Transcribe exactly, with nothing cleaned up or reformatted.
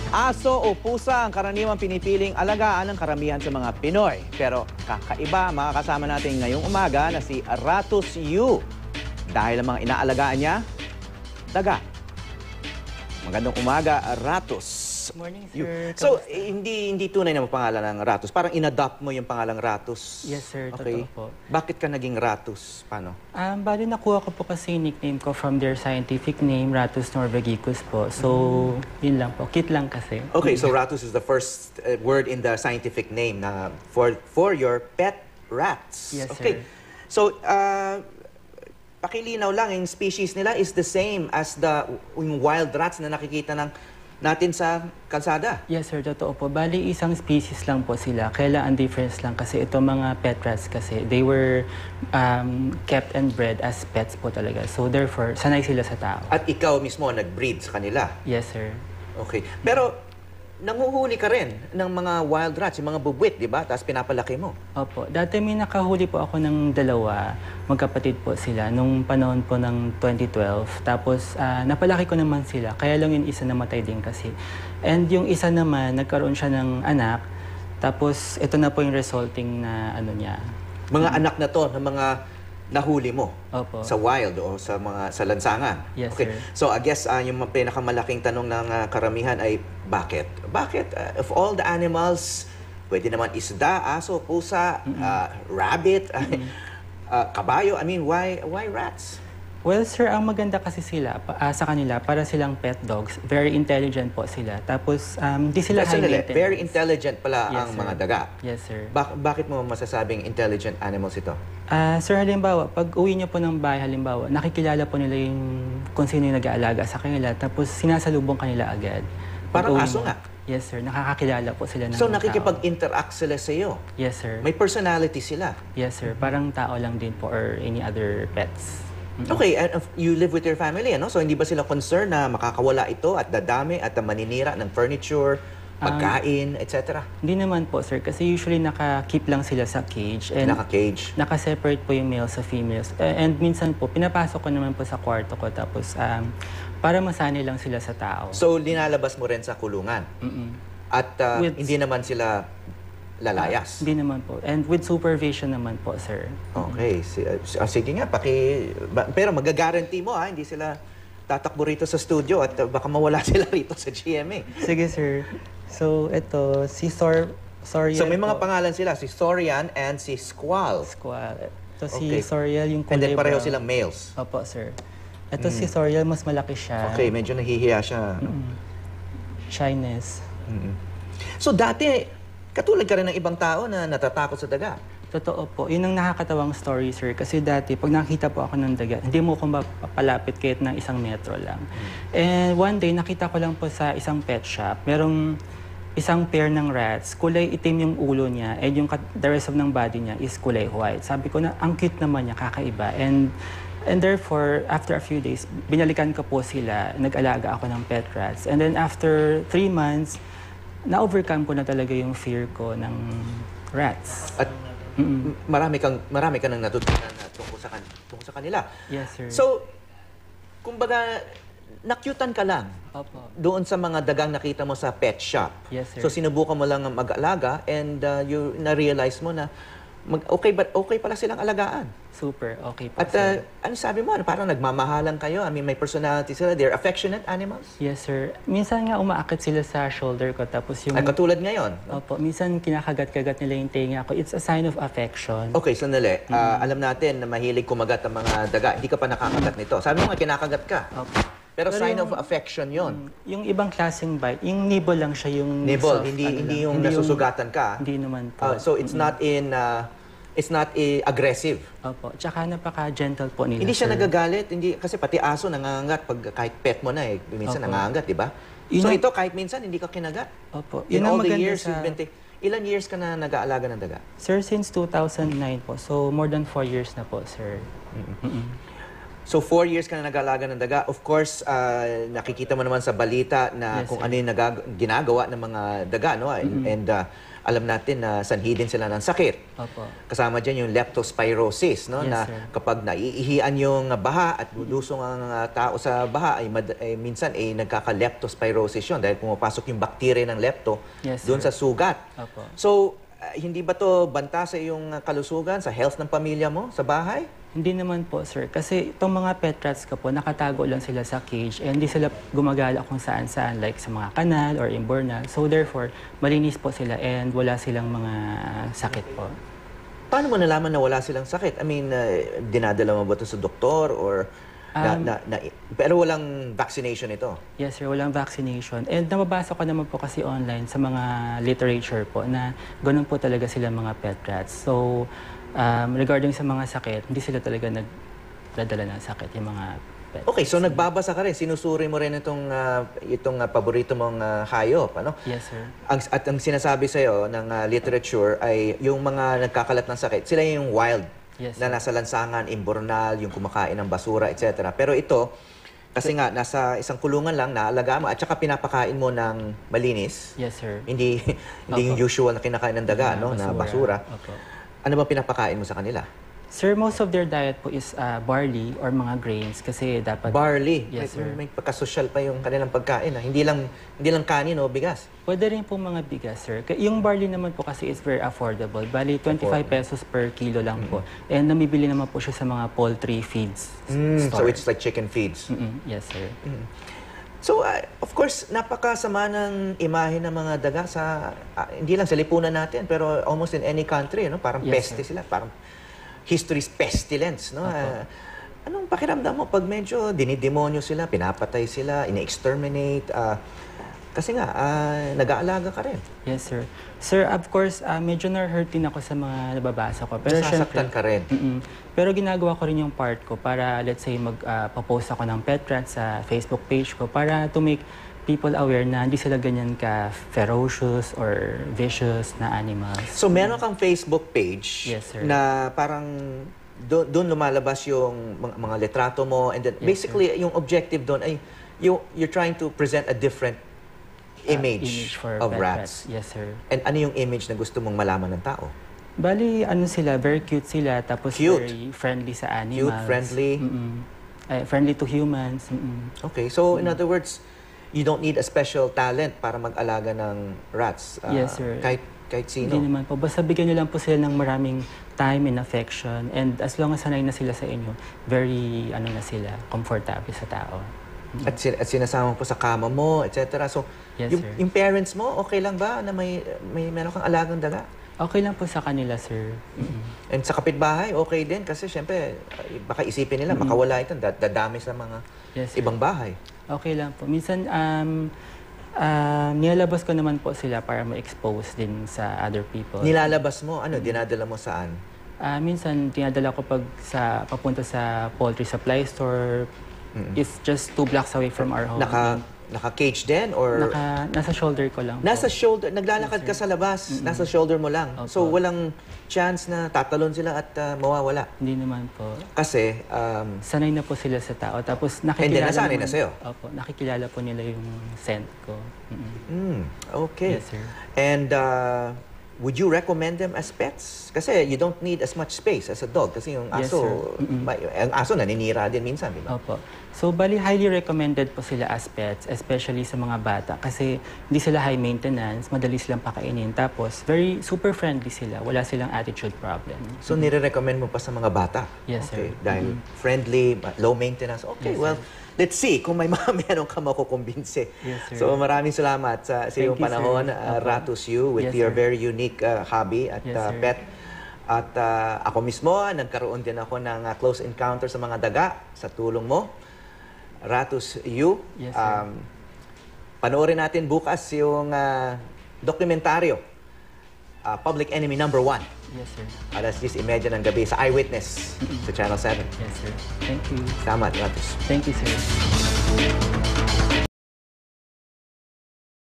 Aso o pusa ang karaniwang pinipiling alagaan ng karamihan sa mga Pinoy. Pero kakaiba makakasama natin ngayong umaga na si Ratus Yu. Dahil ang mga inaalagaan niya, daga. Magandang umaga, Ratus. Morning, Yu. sir. So, Kamusta? eh, hindi hindi tunay na pangalan ng Ratus. Parang inadopt mo yung pangalang Ratus. Yes, sir. Okay. Totoo po. Bakit ka naging Ratus? Paano? Um, bali, nakuha ko po kasi yung nickname ko from their scientific name, Ratus norvegicus po. So, yun lang po. Cute lang kasi. Okay, so Ratus is the first uh, word in the scientific name na for for your pet rats. Yes, Okay. sir. So, uh, pakilinaw lang, yung species nila is the same as the yung wild rats na nakikita ng natin sa kalsada. Yes, sir. Totoo po. Bali, isang species lang po sila. Kaya lang ang difference lang kasi ito mga pet rats kasi they were um, kept and bred as pets po talaga. So, therefore, sanay sila sa tao. At ikaw mismo nag-breed sa kanila. Yes, sir. Okay. Pero, nanguhuli ka rin ng mga wild rats, yung mga bubwit, di ba? Tapos pinapalaki mo. Opo. Dati may nakahuli po ako ng dalawa. Magkapatid po sila nung panahon po ng twenty twelve. Tapos ah, napalaki ko naman sila. Kaya lang yung isa namatay din kasi. And yung isa naman, nagkaroon siya ng anak. Tapos ito na po yung resulting na ano niya. Mga anak na to, ng mga nahuli mo Opo. sa wild o sa mga sa lansangan. Yes, Okay. sir. So I guess uh, yung pinakamalaking tanong ng uh, karamihan ay bakit? Bakit uh, of all the animals, pwede naman isda, aso, pusa, uh, rabbit, uh, kabayo, I mean, why why rats? Well, sir, ang maganda kasi sila pa- ah, sa kanila, para silang pet dogs. Very intelligent po sila. Tapos, um, di sila high Personally, maintenance. very intelligent pala Yes, ang sir. mga daga. Yes, sir. Bak- bakit mo masasabing intelligent animals ito? Ah, sir, halimbawa, pag uwi niyo po ng bahay, halimbawa, nakikilala po nila yung kung sino yung nag-aalaga sa kanila, tapos sinasalubong kanila agad. Pag Parang uwi aso mo- nga. Yes, sir. Nakakakilala po sila ng So tao. nakikipag-interact sila sa iyo. Yes, sir. May personality sila. Yes, sir. Parang tao lang din po or any other pets. Mm. Okay, and if you live with your family, ano? So hindi ba sila concerned na makakawala ito at dadami at maninira ng furniture, pagkain, et cetera? Hindi naman po, sir. Kasi usually naka-keep lang sila sa cage. And Naka-cage. naka-separate po yung males sa females. Eh, and minsan po, pinapasok ko naman po sa kwarto ko. Tapos, um, para masanay lang sila sa tao. So linalabas mo rin sa kulungan. Mm-mm. At uh, With- hindi naman sila lalayas. Hindi naman po. And with supervision naman po, sir. Okay, si, uh, sige nga, paki, ba- pero magagaranti mo ha, hindi sila tatakbo rito sa studio at uh, baka mawala sila rito sa G M A. Sige, sir. So, ito, si Sor... Soriel So may mga po. pangalan sila, si Sorian and si Squall. Squall. Ito Okay. si Soriel, yung And then kulay pareho brown. silang males. Opo, sir. Ito si Soriel, mas malaki siya. Okay, medyo nahihiya siya. Shyness. Mm-mm. So dati, katulad ka rin ng ibang tao na natatakot sa daga. Totoo po. Yun ang nakakatawang story, sir. Kasi dati, pag nakita po ako ng dagat, hindi mo ko mapalapit kahit ng isang metro lang. And one day, nakita ko lang po sa isang pet shop, merong isang pair ng rats, kulay itim yung ulo niya, and yung kat- the rest of ng body niya is kulay white. Sabi ko na, ang cute naman niya, kakaiba. And And therefore, after a few days, binalikan ko po sila, nag-alaga ako ng pet rats. And then after three months, na-overcome ko na talaga yung fear ko ng rats. At Mm-mm. marami kang marami ka nang natutunan na tungkol sa kan tungkol sa kanila. Yes, sir. So, kumbaga nakyutan ka lang Opo. doon sa mga dagang nakita mo sa pet shop. Yes, sir. So sinubukan mo lang ang mag-alaga and uh, you na-realize mo na mag okay but okay pala silang alagaan. Super, okay po, At sir. uh, ano sabi mo? Ano, parang nagmamahalan kayo? I mean, may personality sila. They're affectionate animals? Yes, sir. Minsan nga umaakit sila sa shoulder ko, tapos yung... Ay, katulad ngayon. Opo, minsan kinakagat-kagat nila yung tenga ko. It's a sign of affection. Okay, sandali. Ah, alam natin na mahilig kumagat ang mga daga. Hindi ka pa nakakagat nito. Sabi mo nga, kinakagat ka. Opo. Pero, Pero sign yung- of affection yon. Yung ibang klaseng bite, yung nibble lang siya yung... Nibble, soft, hindi ano hindi lang. yung nasusugatan ka. Hindi naman po. Ah, so it's not in uh, it's not eh, aggressive. Opo. Tsaka napaka-gentle po nila, Hindi siya sir. nagagalit, hindi kasi pati aso nangangagat pag kahit pet mo na eh, minsan Opo. nangangagat, di ba? Yun So ang- ito kahit minsan hindi ka kinagat. Opo. In Yun ang all the maganda years sa- you've been ta- ilan years ka na nag-aalaga ng daga? Sir, since two thousand nine po. So, more than four years na po, sir. Mm-mm. So four years ka na nag-aalaga ng daga. Of course, ah, nakikita mo naman sa balita na Yes, kung sir. ano yung nagag- ginagawa ng mga daga, no? And, and, ah, alam natin na sanhi din sila ng sakit. Opo. Kasama dyan yung leptospirosis, no? Yes, na sir. kapag naiihian yung baha at dudusong ang ah, tao sa baha, ay, mad- ay minsan ay nagkaka-leptospirosis yun dahil pumapasok yung bakterya ng lepto Yes, doon sir. sa sugat. Opo. So, ah, hindi ba to banta sa iyong ah, kalusugan, sa health ng pamilya mo, sa bahay? Hindi naman po, sir. Kasi itong mga pet rats ko po, nakatago lang sila sa cage and hindi sila gumagala kung saan-saan, like sa mga kanal or imbornal. So therefore, malinis po sila and wala silang mga sakit po. Paano mo nalaman na wala silang sakit? I mean, uh, dinadala mo ba ito sa doktor or na, Um, na, na, pero walang vaccination ito? Yes, sir. Walang vaccination. And nababasa ko naman po kasi online sa mga literature po na ganun po talaga sila mga pet rats. So, um, regarding sa mga sakit, hindi sila talaga nagdadala ng sakit, yung mga pet Okay, so rats. nagbabasa ka rin, sinusuri mo rin itong, ah, itong ah, paborito mong ah, hayop, ano? Yes, sir. Ang, at ang sinasabi sa'yo ng ah, literature ay yung mga nagkakalat ng sakit, sila yung wild, Yes, na sir. nasa lansangan, imbornal, yung kumakain ng basura, et cetera. Pero ito, kasi nga, nasa isang kulungan lang, naalaga mo, at saka pinapakain mo ng malinis. Yes, sir. Hindi, hindi yung Opo. usual na kinakain ng daga, Mga no? Na basura. Opo. Ano ba pinapakain mo sa kanila? Sir, most of their diet po is uh, barley or mga grains kasi dapat... Barley. Yes, may, sir. may pagkasosyal pa yung kanilang pagkain. Ha? Hindi lang hindi lang kanin o bigas. Pwede rin po mga bigas, sir. K- Yung barley naman po kasi is very affordable. Bali, twenty-five pesos per kilo lang po. And namibili naman po siya sa mga poultry feeds Mm, so store. it's like chicken feeds. Mm-mm. Yes, sir. So, uh, of course, napakasama ng imahe ng mga daga sa, ah, hindi lang sa lipunan natin, pero almost in any country, no? Parang Yes, peste sir. sila, parang history's pestilence, no? Opo. Ah, anong pakiramdam mo pag medyo dinidemonyo sila, pinapatay sila, ine-exterminate, ah, kasi nga, ah, nag-aalaga ka rin. Yes, sir. Sir, of course, uh, medyo na-hurt din ako sa mga nababasa ko. Pero Nasasaktan syempre- ka rin. Mm-mm. Pero ginagawa ko rin yung part ko para, let's say, mag-post ako ng pet rats sa Facebook page ko para to make people aware na hindi sila ganyan ka ferocious or vicious na animals. So, meron kang Facebook page Yes, sir. na parang do- doon lumalabas yung mga, mga litrato mo and then Yes, basically yung objective doon ay you, you're trying to present a different Uh, image, for of pet rats. Yes, sir. And ano yung image na gusto mong malaman ng tao? Bali, ano sila, very cute sila, tapos Cute. very friendly sa animals. Cute, friendly. Mm-mm. Eh, friendly to humans. Mm-mm. Okay, so in other words, you don't need a special talent para mag-alaga ng rats. Ah, Yes, sir. Kahit, kahit sino. Hindi naman po. Basta bigyan nyo lang po sila ng maraming time and affection. And as long as sanay na sila sa inyo, very, ano na sila, comfortable sa tao. At, sin- at sinasama mo po sa kama mo, et cetera. So, Yes, yung, sir. yung parents mo, okay lang ba na may, may meron kang alagang daga? Okay lang po sa kanila, sir. Mm-mm. And sa kapitbahay, okay din kasi syempre, ay, baka isipin nila, makawala ito, dad- dadami sa mga Yes, sir. ibang bahay. Okay lang po. Minsan, um, uh, nilalabas ko naman po sila para ma-expose din sa other people. Nilalabas mo, ano, dinadala mo saan? Ah, minsan, dinadala ko pag sa, papunta sa poultry supply store. It's just two blocks away from our home. Naka, naka-cage din or Naka, nasa shoulder ko lang po. nasa shoulder, naglalakad ka sa labas, nasa shoulder mo lang. Opo. So, walang chance na tatalon sila at ah, mawawala. Hindi naman po. Kasi, um, Sanay na po sila sa tao. Tapos And then, nakikilala nasanay na naman- sa'yo? Opo, nakikilala po nila yung scent ko. Mm-mm. mm, okay. Yes, sir. And uh, would you recommend them as pets? Kasi you don't need as much space as a dog. Kasi yung Yes, aso, sir. Mm-mm. may- ang aso naninira din minsan, di ba? Opo. So, bali, highly recommended po sila as pets, especially sa mga bata. Kasi hindi sila high maintenance, madali silang pakainin. Tapos, very super friendly sila. Wala silang attitude problem. So, nire-recommend mo pa sa mga bata? Yes, okay. sir. Dahil friendly, low maintenance. Okay, Yes, well, let's see kung may mga meron ka makukumbinsi. Yes, sir. So, maraming salamat sa, sa Thank iyong you, panahon, sir. uh, Opo. Ratus You, with Yes, your sir. very unique uh, hobby at Yes, uh, sir. pet. At uh, ako mismo, nagkaroon din ako ng uh, close encounter sa mga daga sa tulong mo. Ratus You. Yes, sir. Um, panoorin natin bukas yung uh, dokumentaryo, uh, Public Enemy Number One. Yes, sir. Alas diyes y media ng gabi sa Eyewitness sa Channel seven. Yes, sir. Thank you. Salamat, Ratus. Thank you, sir.